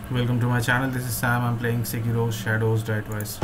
Welcome to my channel. This is Sam. I'm playing Sekiro Shadows Die Twice.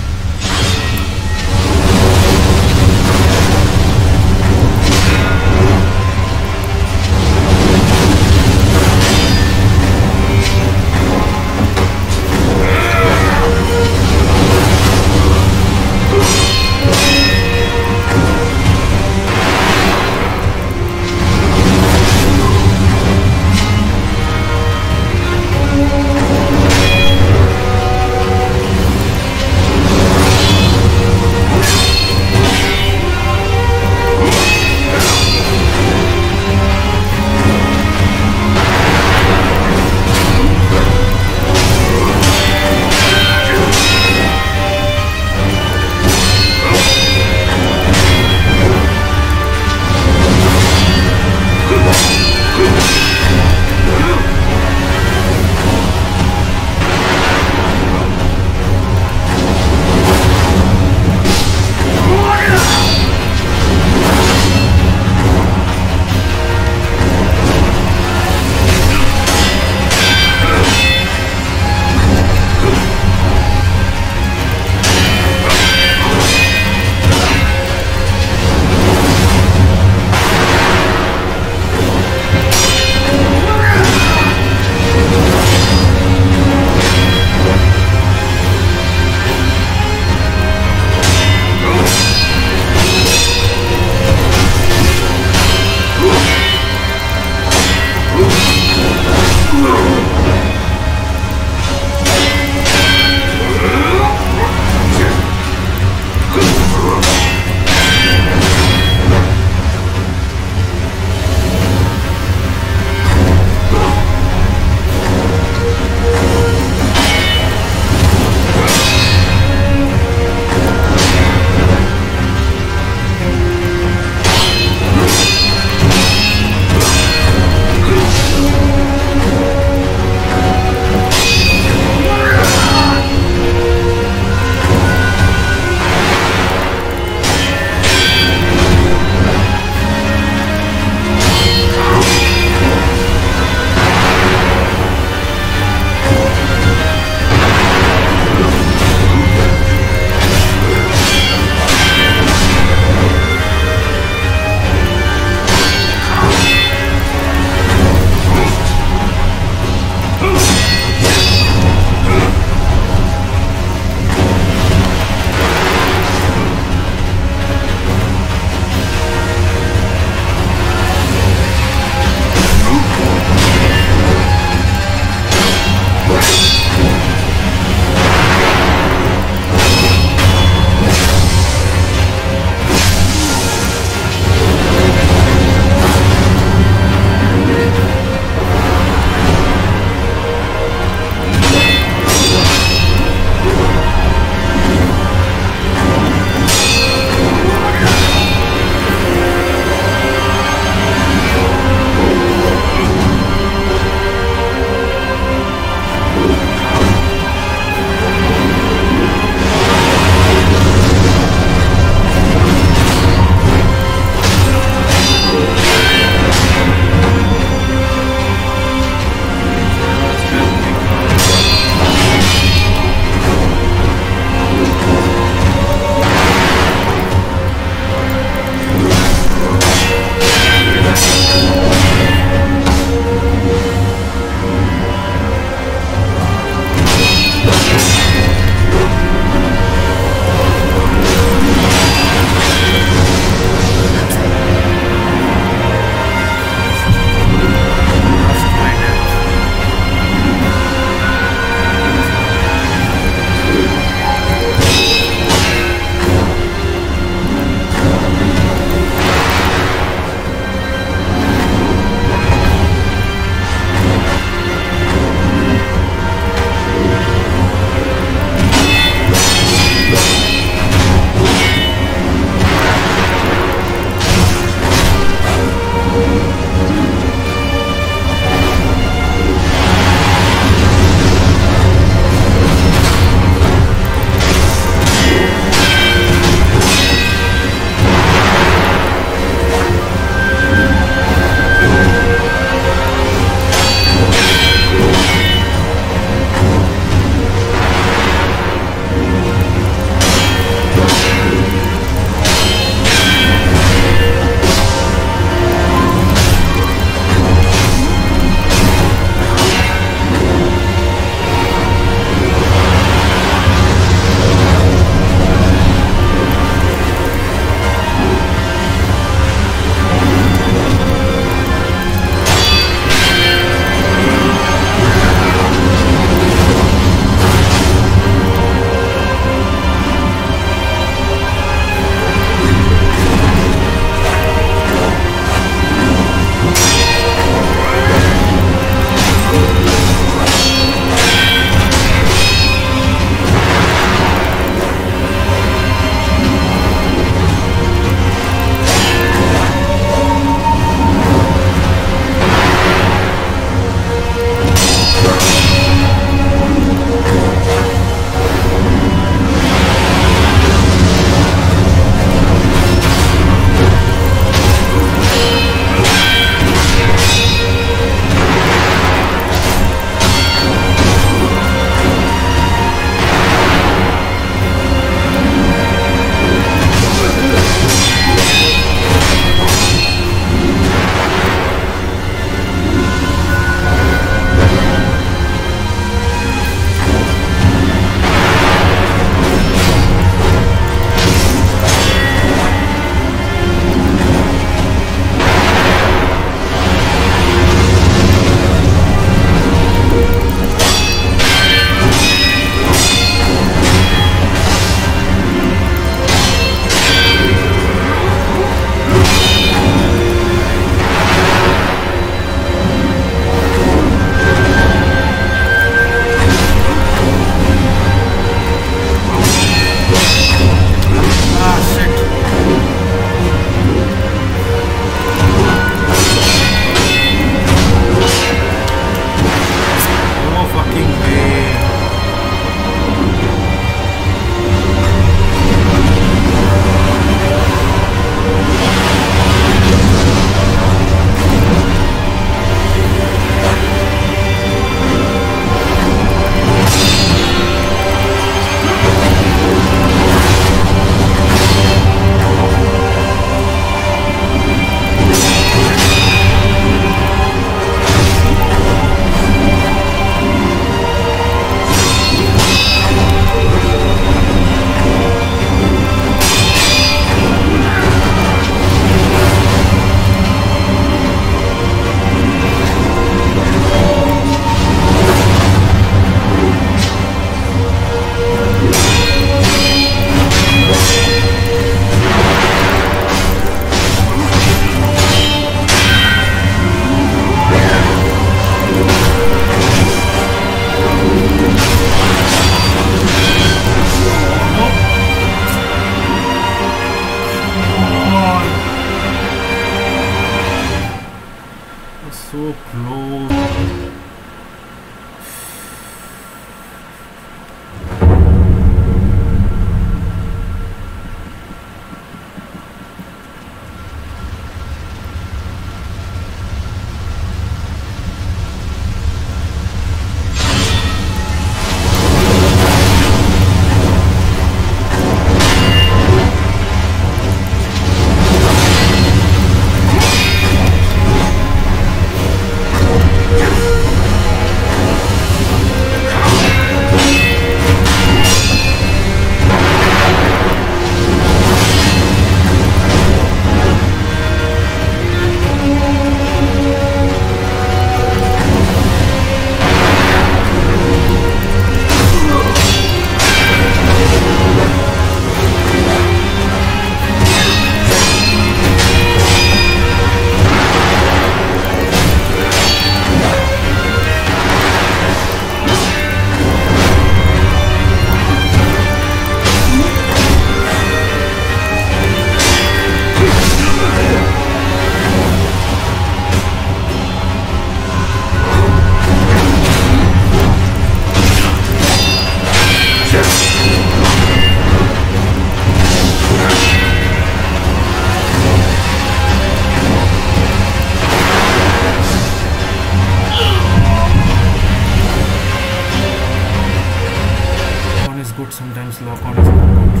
lock on is important.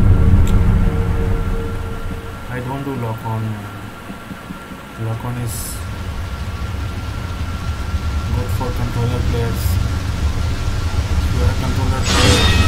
I don't do lock on. Lock on is good for controller players. If you are a controller player,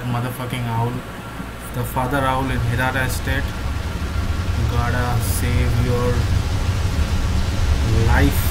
that motherfucking owl. The father owl in Hirata Estate. Gotta save your life.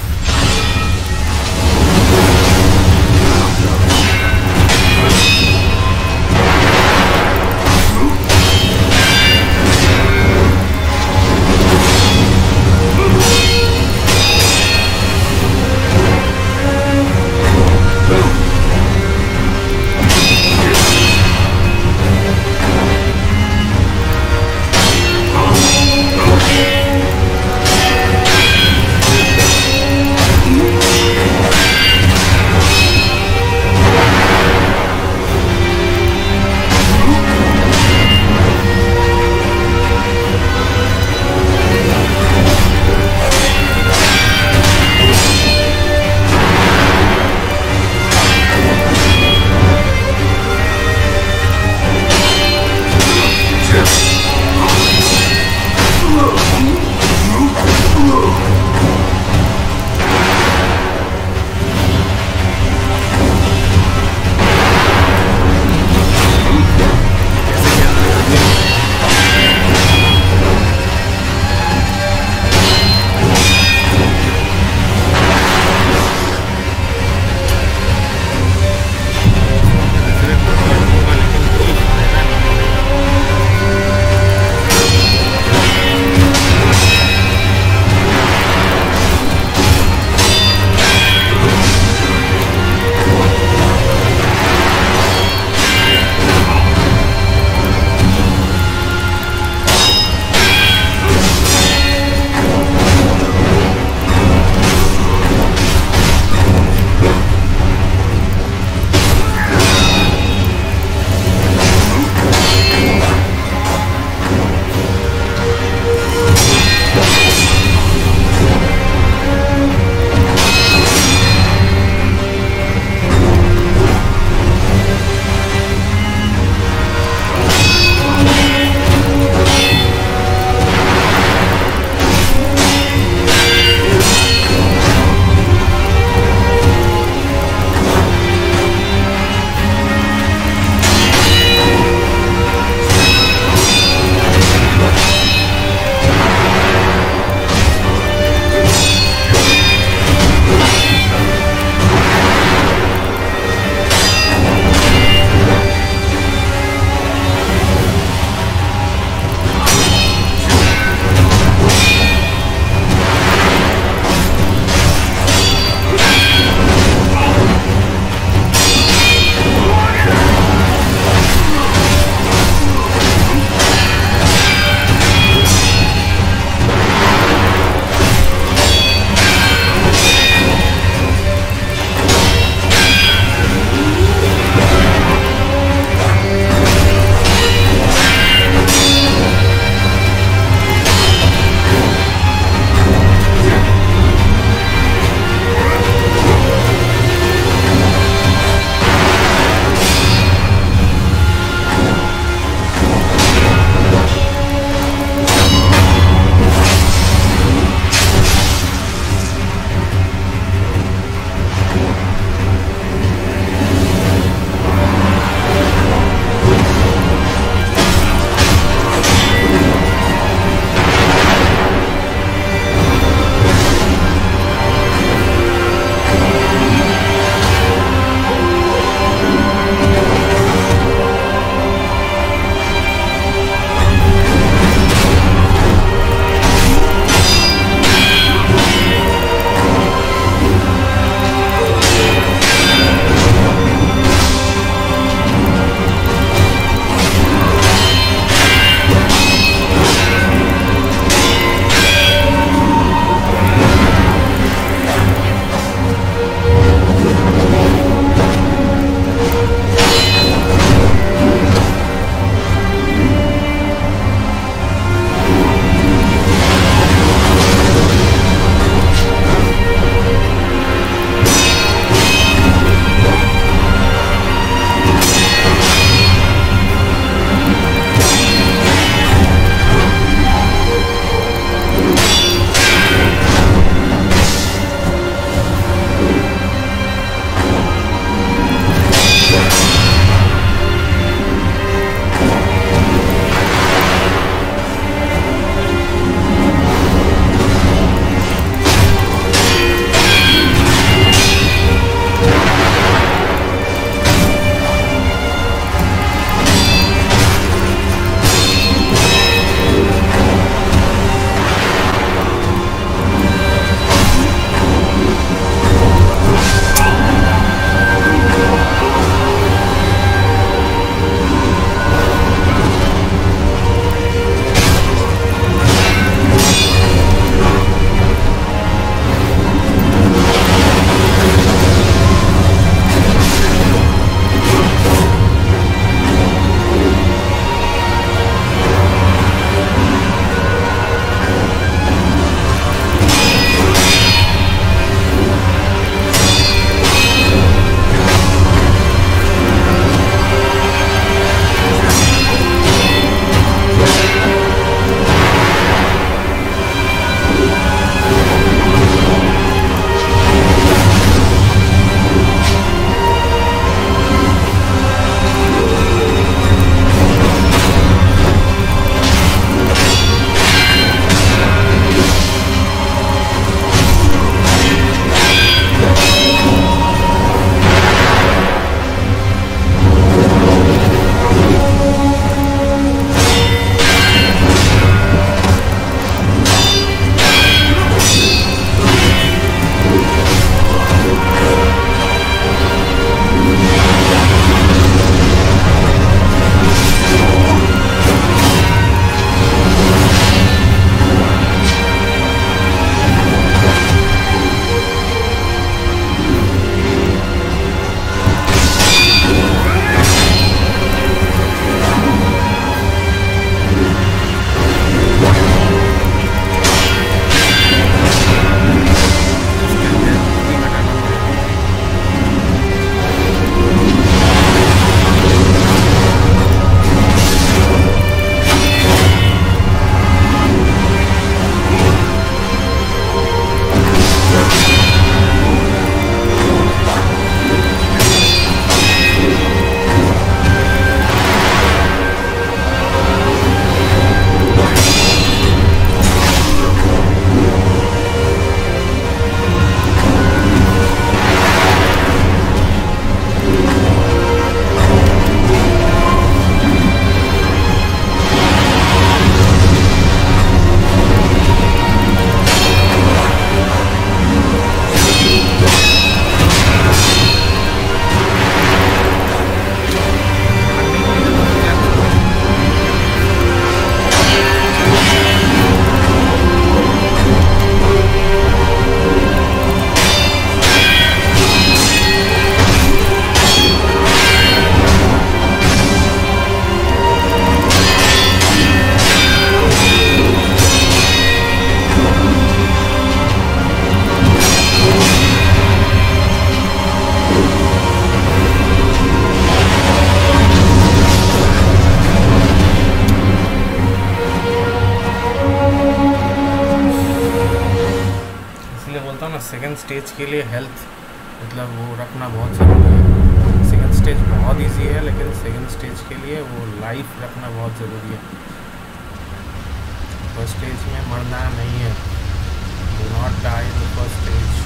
Stage के लिए health मतलब वो रखना बहुत ज़रूरी है। Second stage बहुत easy है, लेकिन सेकंड स्टेज के लिए वो लाइफ रखना बहुत ज़रूरी है। फर्स्ट स्टेज में मरना नहीं है। Do not die in the first stage.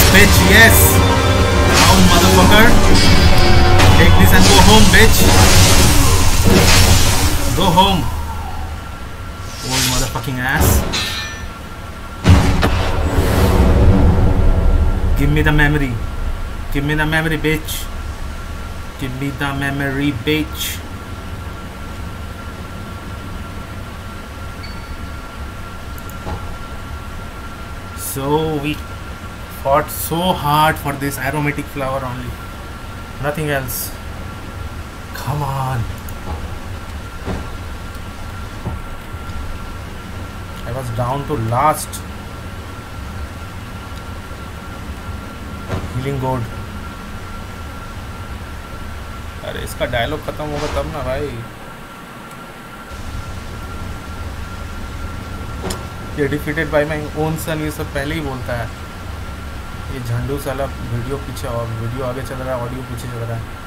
bitch, yes! Down, motherfucker! Take this and go home, bitch! Go home! Old motherfucking ass. Give me the memory. Give me the memory, bitch. Give me the memory, bitch. So we fought so hard for this aromatic flower only. Nothing else. Come on. I was down to last healing gourd. अरे इसका dialogue खत्म होगा तब ना भाई. ये defeated by my own son, ये सब पहले ही बोलता है. ये झंडू साला वीडियो पीछे और वीडियो आगे चल रहा है, ऑडियो पीछे चल रहा है.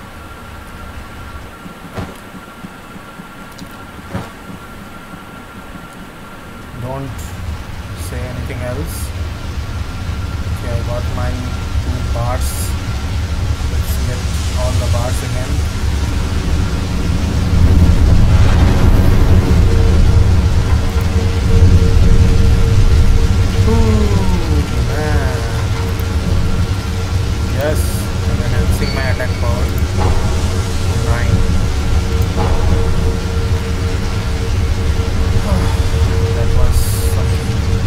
Don't say anything else. Okay, I got my 2 bars. Let's get all the bars again. Ooh, man. Yes, I'm enhancing my attack power. 9. That was something.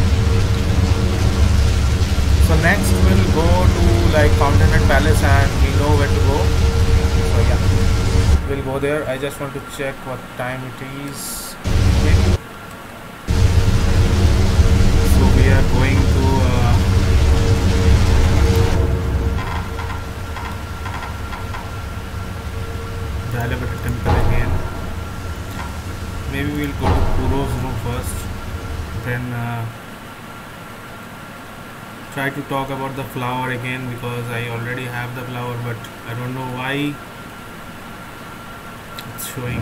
So next we'll go to like Fountainhead Palace and we know where to go. So yeah, we'll go there. I just want to check what time it is. So we are going to the elevator temple again. Maybe we'll go to Kuro's room first, then try to talk about the flower again, because I already have the flower, but I don't know why it's showing.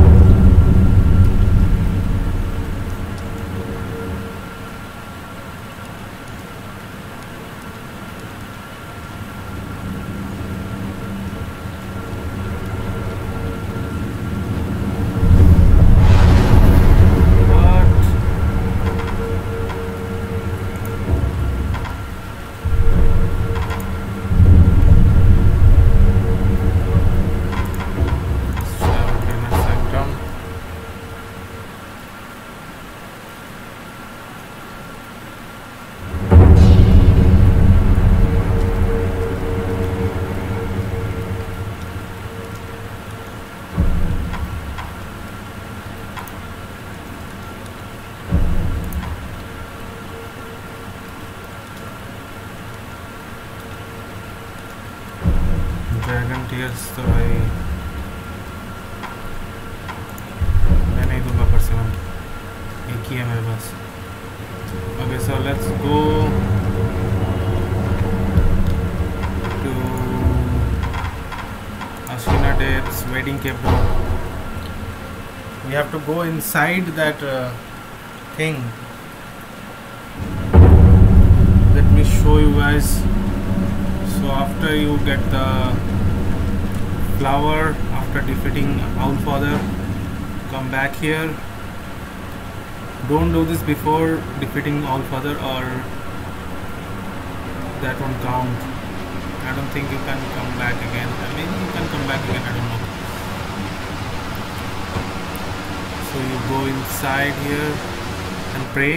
Dragon tears तो भाई मैं नहीं दूंगा personal, एक ही है मेरे पास. Okay, so let's go to Ashina Date's wedding cave door. We have to go inside that thing. Let me show you guys. So after you get the flower, after defeating Owlfather, come back here. Don't do this before defeating Owlfather or that won't count. I don't think you can come back again. I mean, you can come back again, I don't know. So you go inside here and pray.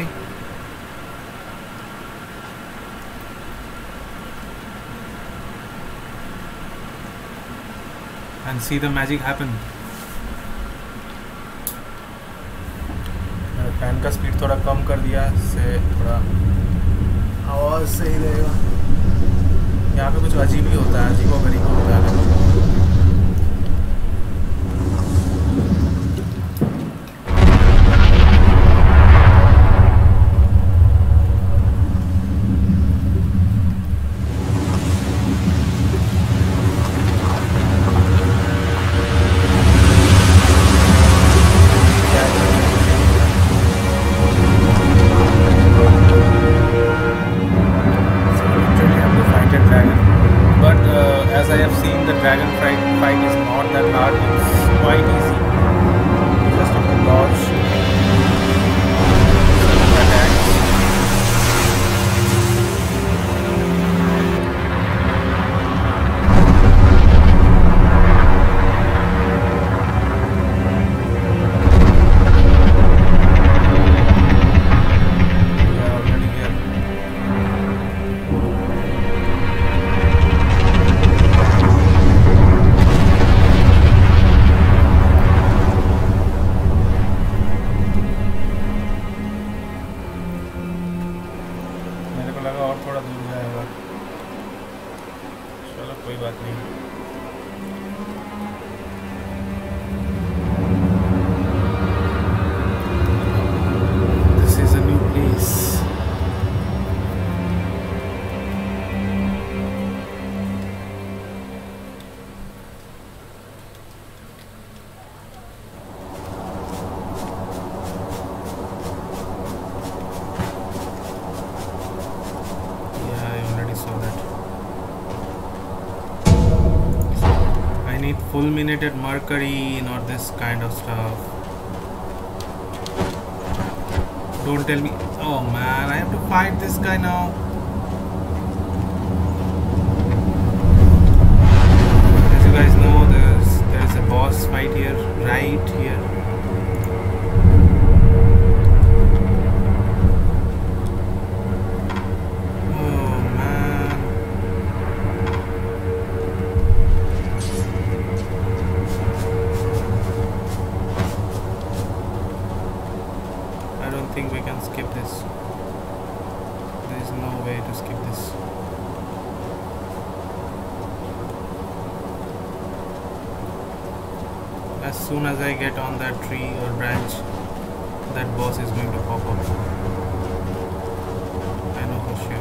And see the magic happen. Fan का speed थोड़ा कम कर दिया, इससे थोड़ा आवाज़ सही रहेगा. यहाँ पे कुछ अजीब ही होता है, अजीब और गरीब होता है. दूर जाएगा। चलो कोई बात नहीं। This is a new place. Fulminated mercury, not this kind of stuff. Don't tell me. Oh man, I have to fight this guy now. As you guys know, there is a boss fight here, right here. As soon as I get on that tree or branch, that boss is going to pop up. I know for sure.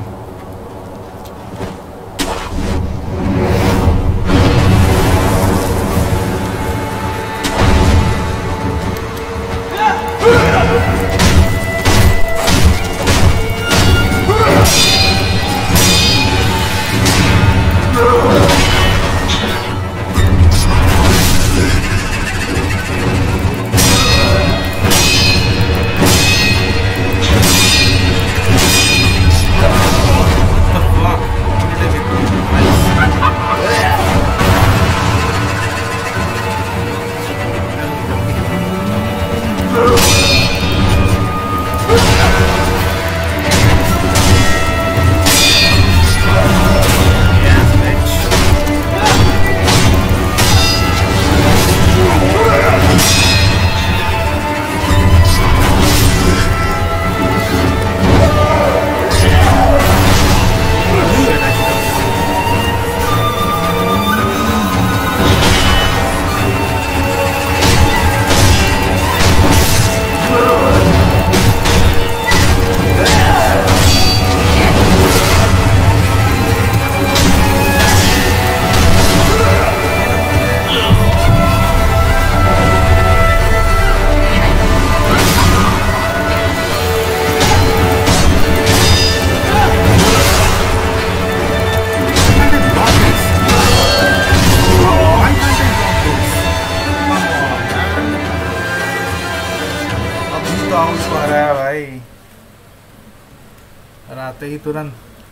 आते ही तुरंत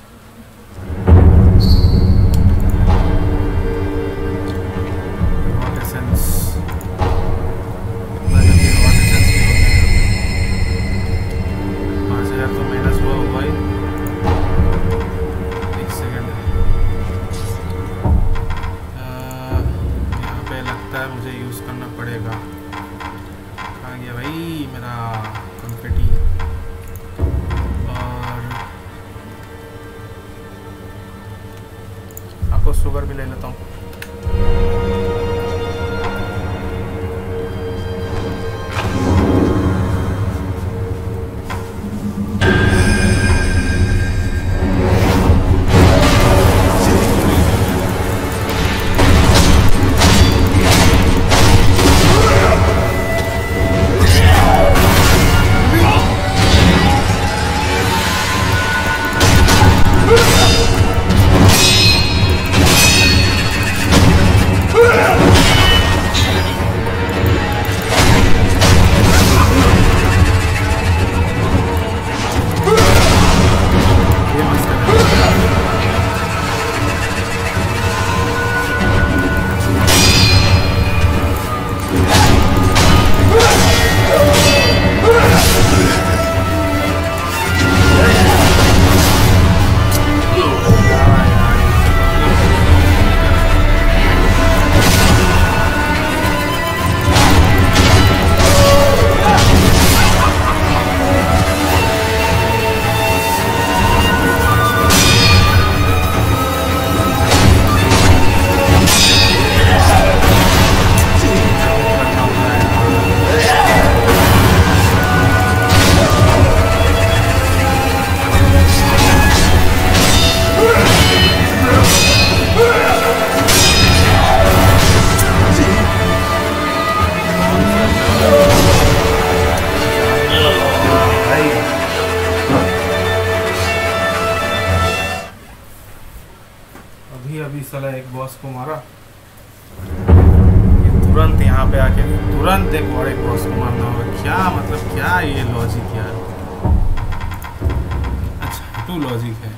sugar भी ले लेता हूँ। अभी साला एक boss को मारा, ये तुरंत यहाँ पे आके तुरंत एक और एक बॉस को मारना होगा। क्या मतलब क्या ये लॉजिक यार, अच्छा टू लॉजिक है।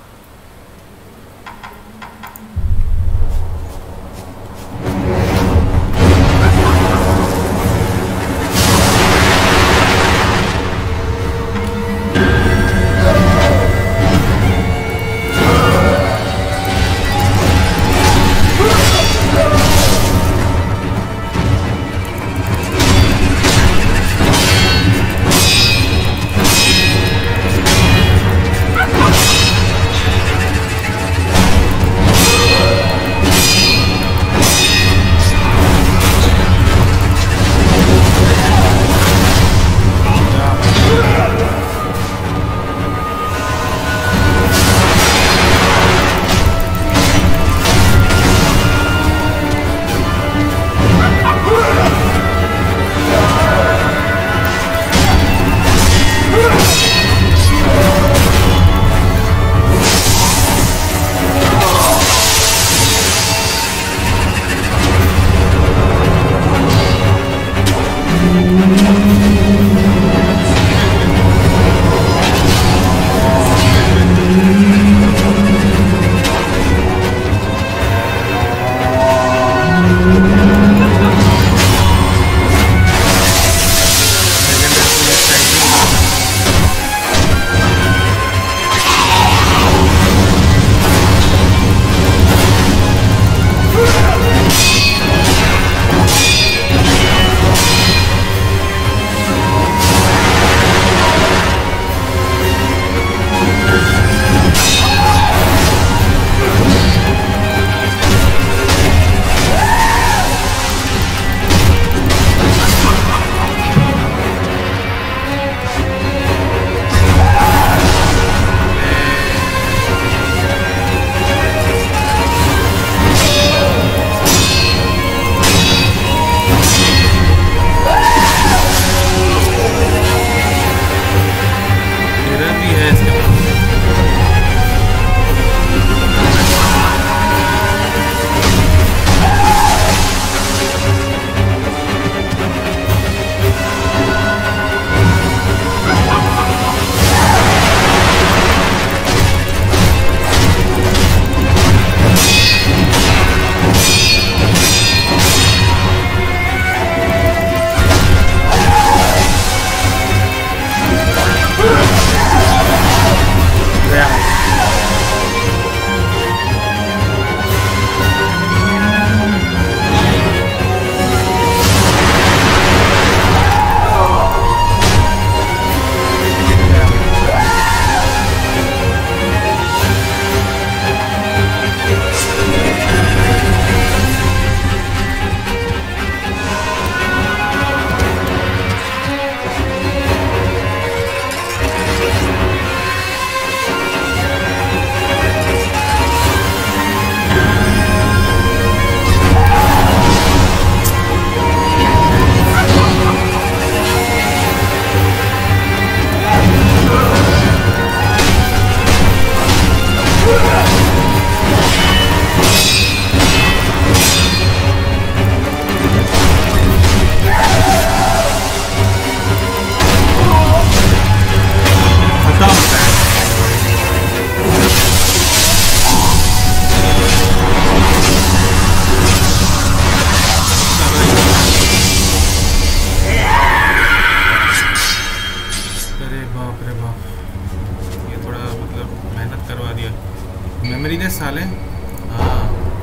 मेमोरी दे साले। हाँ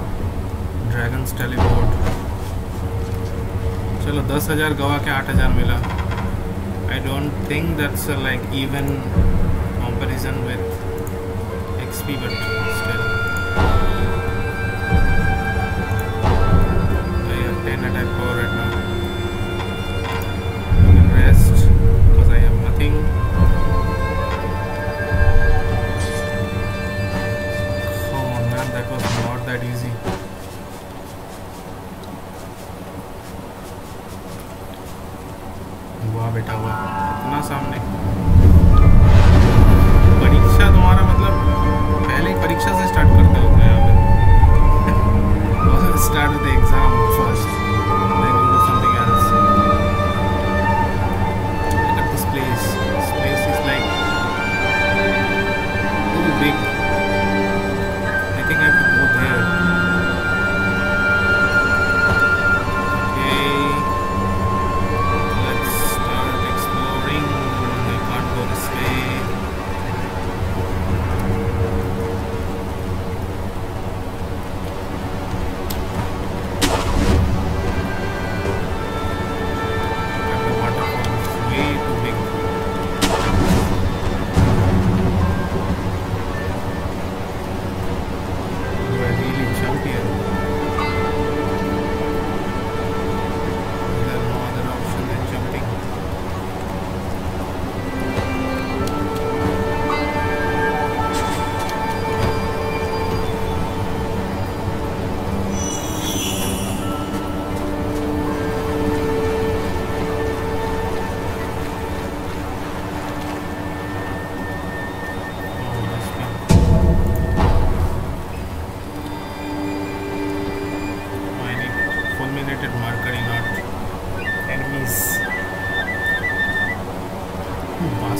ड्रैगन्स टेलीपोर्ट। चलो 10,000 गवा के 8,000 मिला। I don't think that's like even comparison with XP but still I have 10 attack power right now. I will rest because I have nothing. That was not that easy. वाह बेटा वाह, इतना सामने। परीक्षा तुम्हारा मतलब पहले ही परीक्षा से स्टार्ट करते होते हैं यहाँ पे।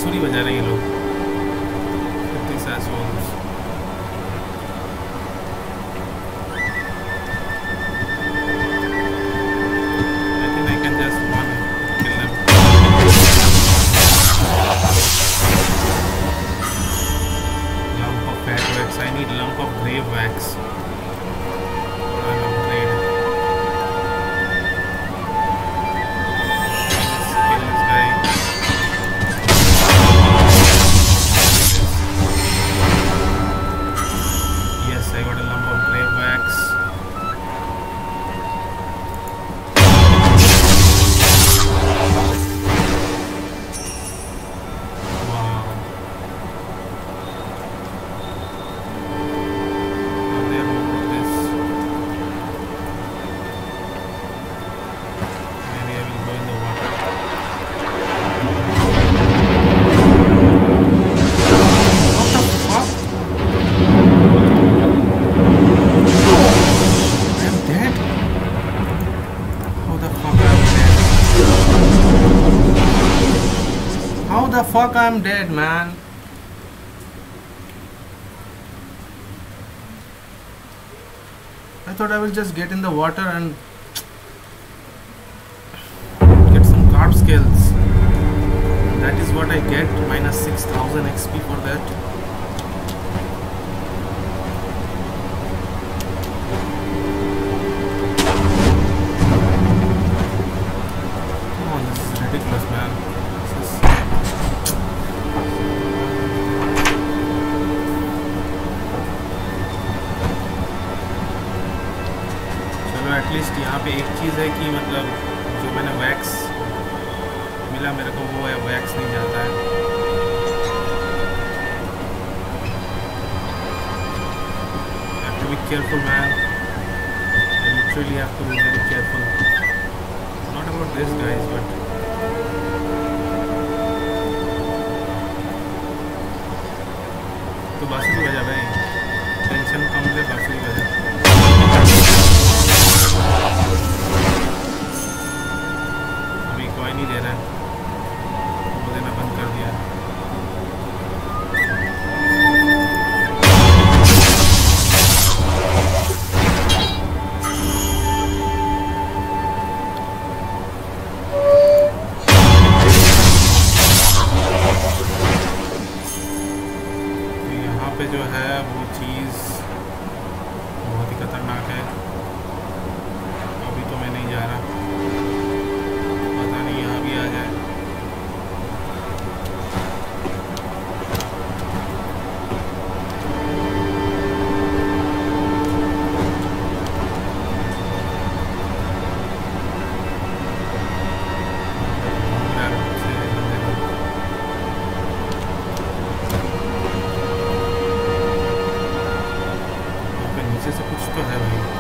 बांसुरी बजा रहे हैं ये लोग। कितनी सासोल्स। I think I can just one kill them. Lump of fat wax. I need lump of grave wax. An upgrade. Let's kill this guy. Yes, I got a lump of grave wax. Wow. Are there more of this? Maybe I will go in the water. What the fuck? I'm dead? How the fuck I'm dead? How the fuck I'm dead, man? I thought I will just get in the water and get some carb scales. That is what I get, minus 6000 XP for that. Come on, this is ridiculous, man. This is चलो at least यहाँ पे एक चीज़ है कि मतलब जो मैंने wax मिला मेरे को वो है, वैक्स नहीं जाता है। Have to be careful, man. I literally have to be very careful. Not about this, guys, but तो बांसुरी बजा भाई, टेंशन कम से बांसुरी बजा। अभी कोई नहीं दे रहा है, वो देना बंद कर दिया। तो यहाँ पे जो है वो चीज़ बहुत ही खतरनाक है। अभी तो मैं नहीं जा रहा, पता नहीं यहाँ भी आ जाए। यहाँ पे नीचे से कुछ तो है भाई,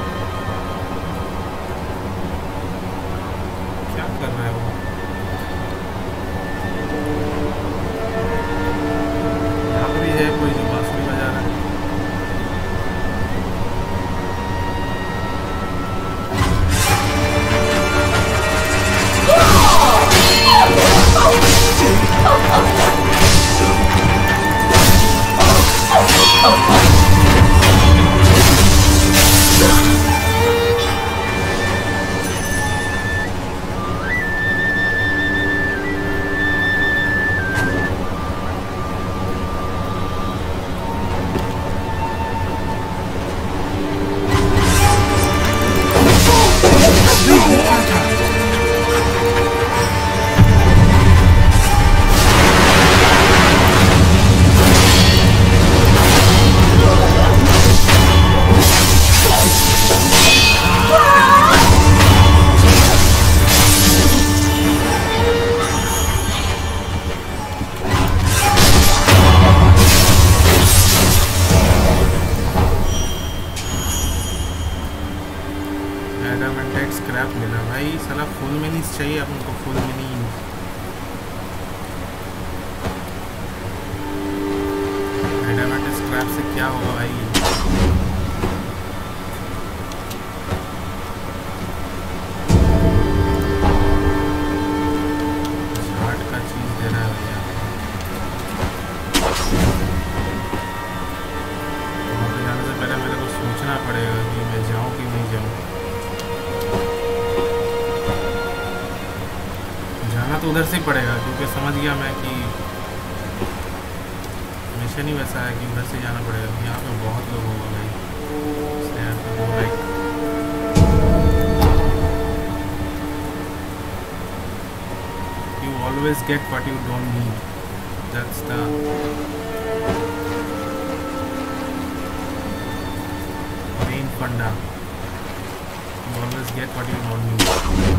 क्या कर रहा है वो? यहाँ पर भी है कोई जो बांसुरी बजा रहा है। एडामेंटाइट स्क्रैप मिला भाई, साला फुल मिनीस चाहिए अपन को, फुल मिनी। एडामेंटाइट स्क्रैप से क्या होगा भाई? झाट का चीज दे रहा है भैया। सोचना पड़ेगा कि मैं जाऊं कि नहीं जाऊं। जाना तो उधर से ही पड़ेगा क्योंकि समझ गया मैं कि मिशन ही वैसा है कि उधर से जाना पड़ेगा। यहाँ पे बहुत लोग होगा भाई, इसलिए यहाँ पे वो like you always get what you don't need. That's the main funda. You always get what you don't need.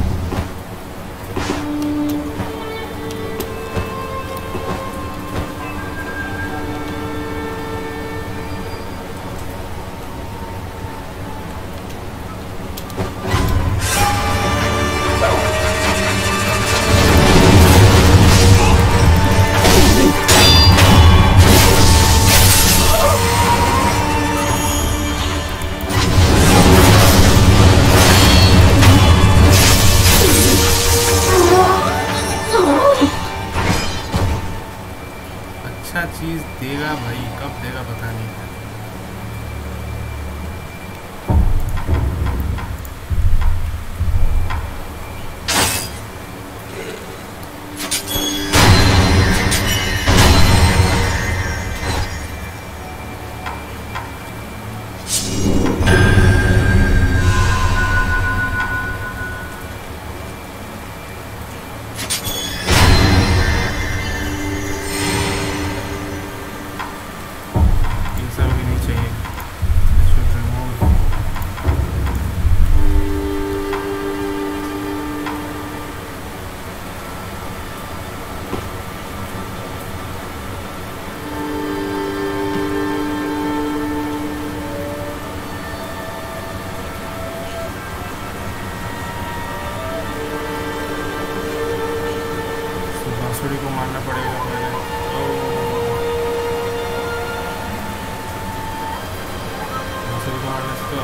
चीज देगा भाई, कब देगा पता नहीं। बांसुरी को मारना पड़ेगा पहले। बांसुरी को मारने से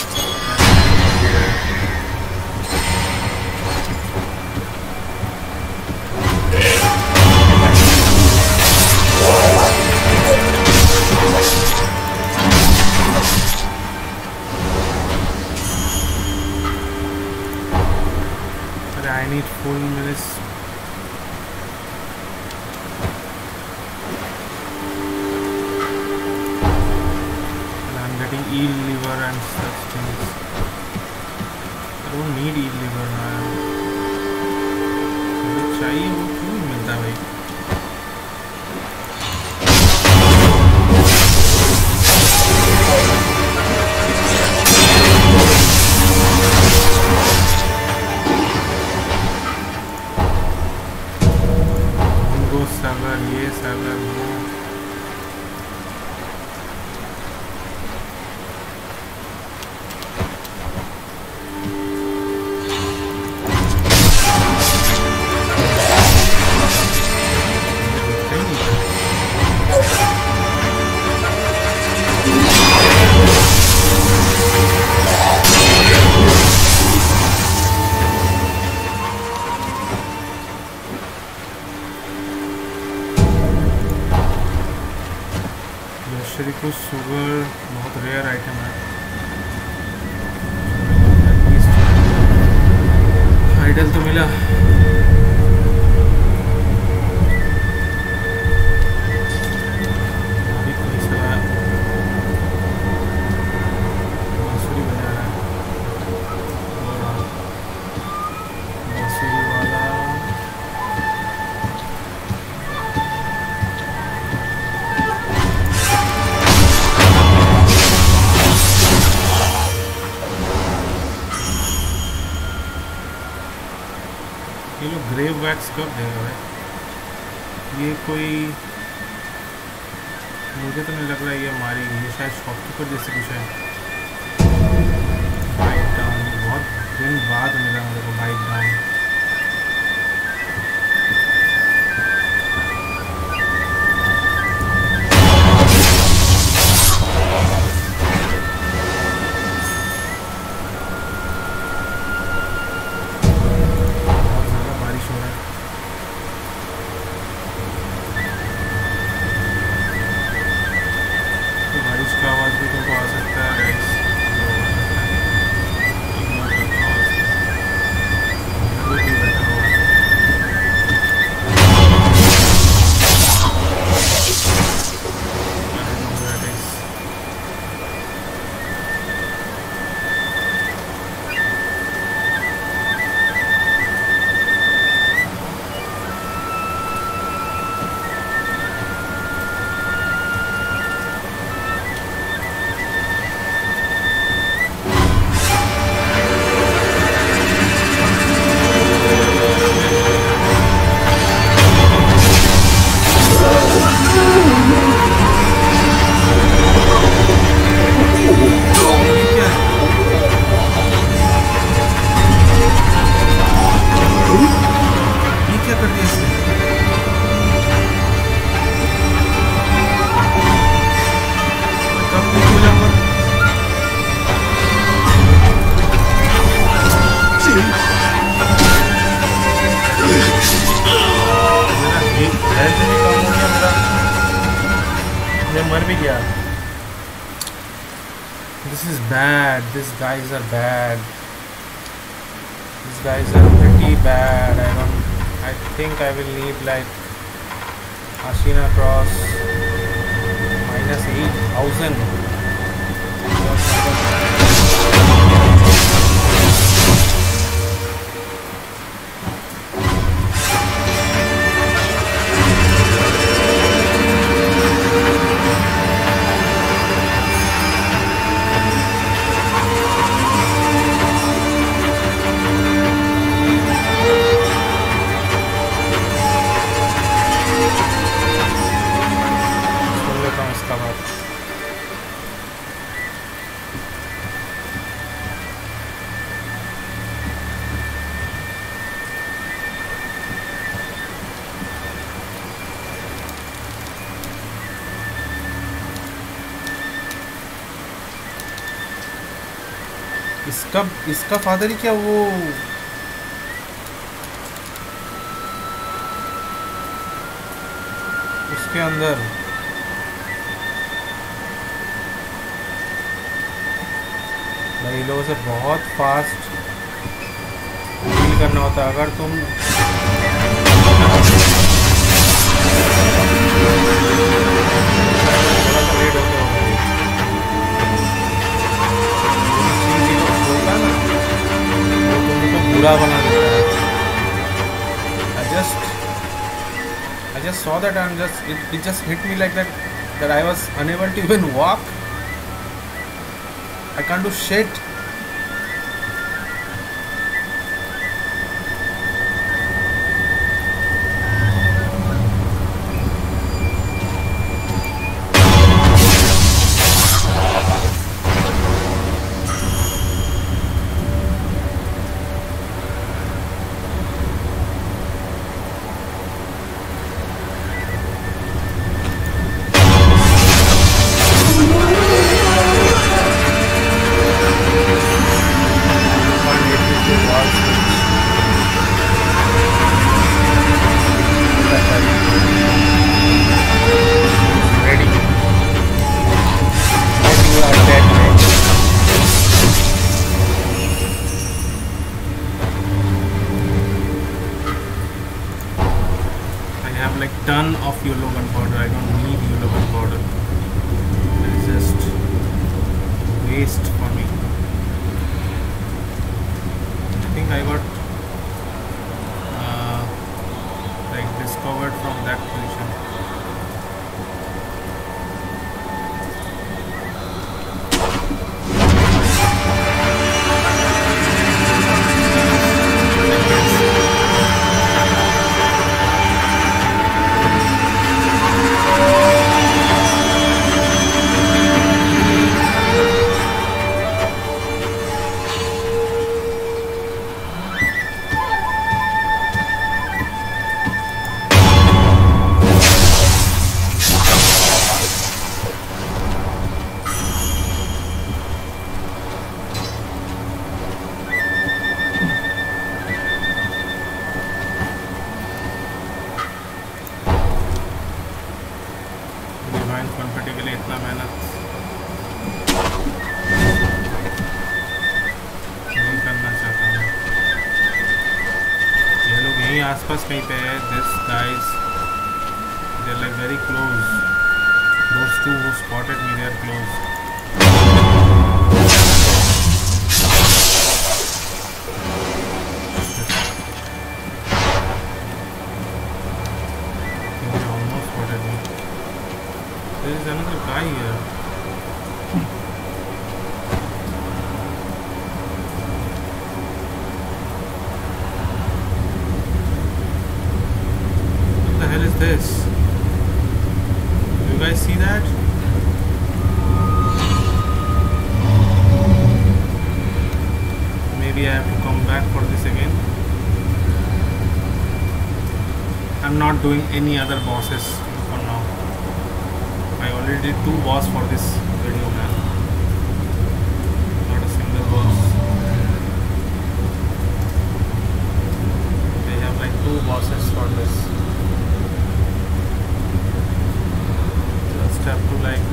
अरे I need full minutes. eel liver and such things. I don't need eel liver now. जो चाहिए वो क्यों नहीं मिलता भाई। उनको सागर ये सागर वो कुछ शुगर बहुत रेयर आइटम है। आइडल तो मिला। अभी कोई सला बांसुरी बजा रहा है और बांसुरी वाला ये लोग ग्रेव वैक्स कब देगा भाई। ये कोई मुझे तो नहीं लग रहा है ये हमारी, ये शायद शॉपकीपर जैसे कुछ है। बाइट डाउन बहुत दिन बाद मिला मेरे को बाइट डाउन। बारिश का आवाज़ भी तुमको आ सकता है गाइस। मर भी गया. This is bad. These guys are bad. These guys are pretty bad. I think I will need like Ashina Cross -8,000. इसका फादर ही क्या वो उसके अंदर भाई लोगों से बहुत फास्ट डील करना होता है. अगर तुम लेट होते हो बुरा बना देता है. I just saw that and it just hit me like that I was unable to even walk. I can't do shit. Ton of yellow gunpowder. I don't need yellow gunpowder. It's just waste for me. I think I got like discovered from that position. आसपास कहीं पे है. This guys, they're like very close. Those two who spotted me, they're close. They almost spotted me. There is another guy here. This, you guys see that? Maybe I have to come back for this again. I'm not doing any other bosses for now. I already did 2 bosses for this video, man. Not a single boss. They have like 2 bosses for this. Have to like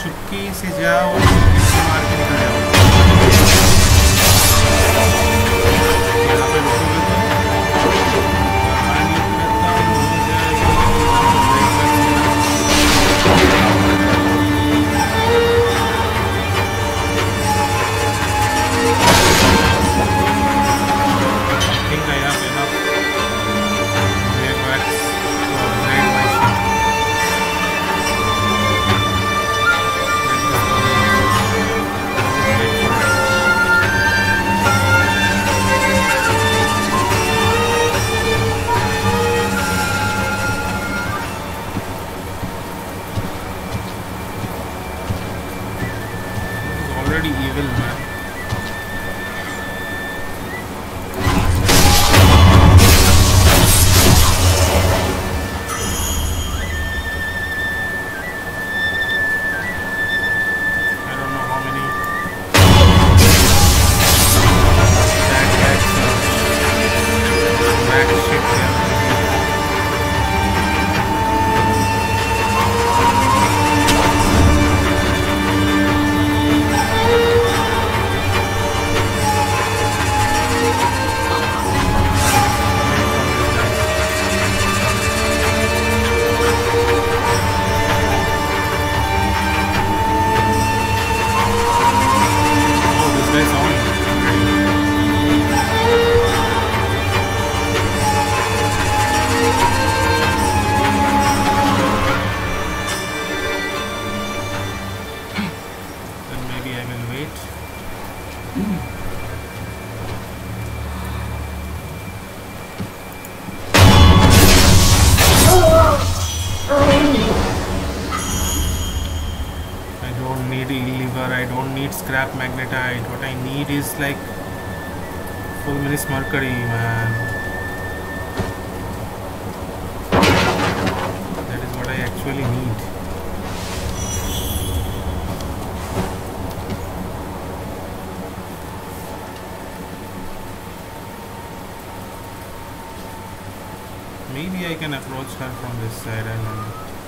चुपके से जाओ और चुपके से मार के निकल जाओ। यहाँ पे रुकोगे तो कहानी खत्म हो जाएगी। I think I have enough brake wax to upgrade my ship. This is already evil, man. Scrap magnetite. What I need is like fulminous mercury, man. That is what I actually need. Maybe I can approach her from this side and then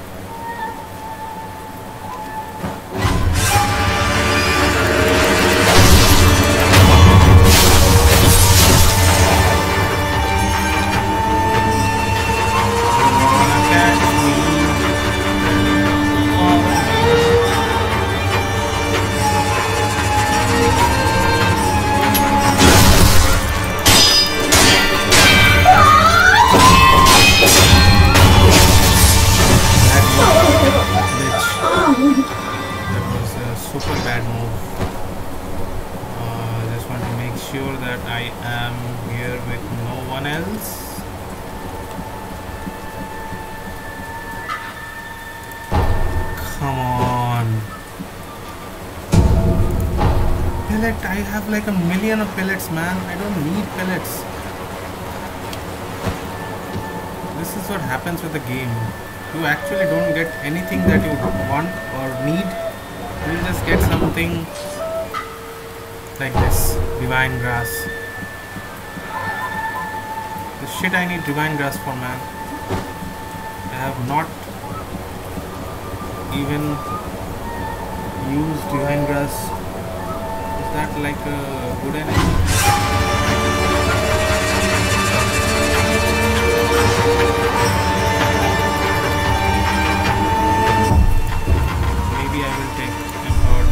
like a million of pellets, man. I don't need pellets. This is what happens with the game. You actually don't get anything that you want or need. You just get something like this. Divine grass. The shit I need divine grass for, man. I have not even used divine grass. That like a good enemy? Maybe I will take empowered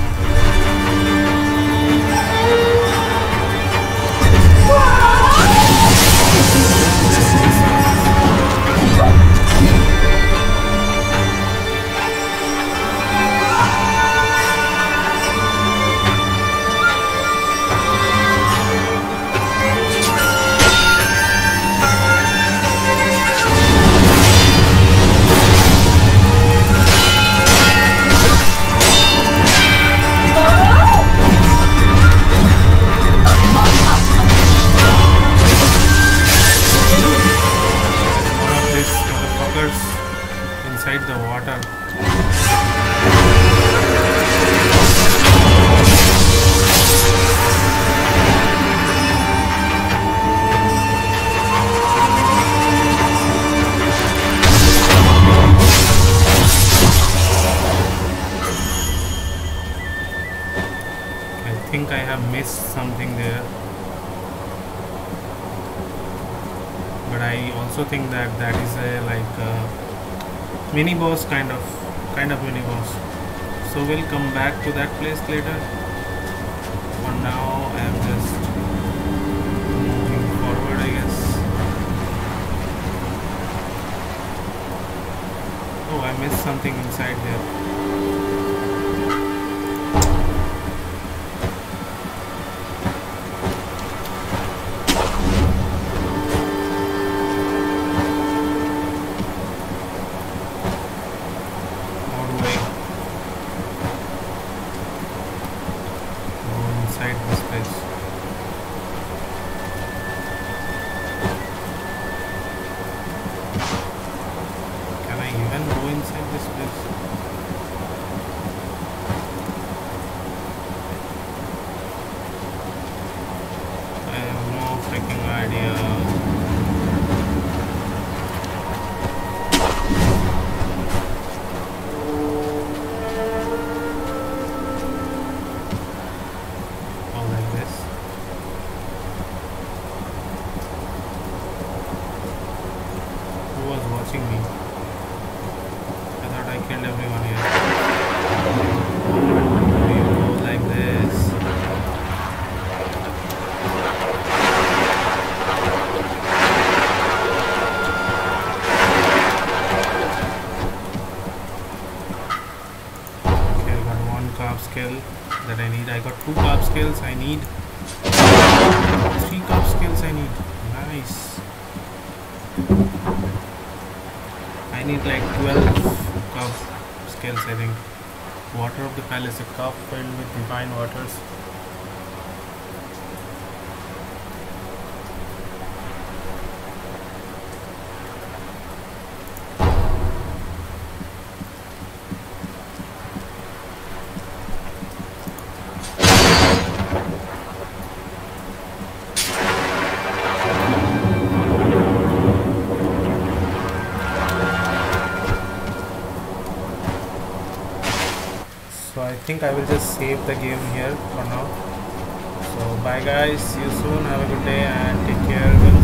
think I have missed something there, but I also think that that is a like a mini boss kind of mini boss. So we'll come back to that place later. For now, I am just moving forward, I guess. Oh, I missed something inside there. I need 3 carb skills. I need nice. I need like 12 carb skills, I think. Water of the palace, a cup filled with divine waters. I think I will just save the game here for now. So bye guys, see you soon, have a good day and take care.